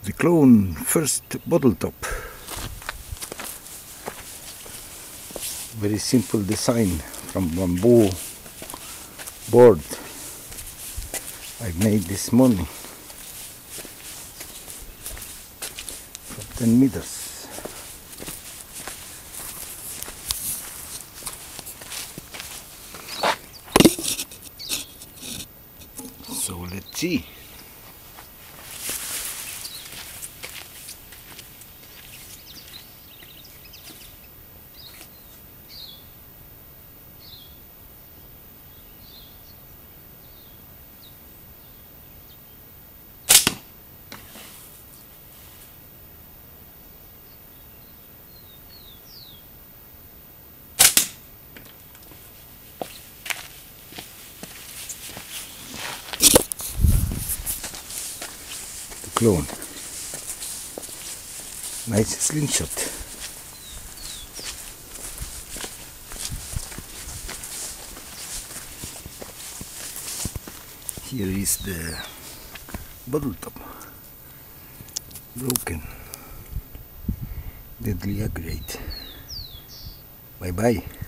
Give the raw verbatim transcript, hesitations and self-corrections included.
The clone first bottle top. Very simple design from bamboo board I made this morning from ten meters. So let's see. Clone. Nice slingshot. Here is the bottle top. Broken. Deadly accurate. Bye bye.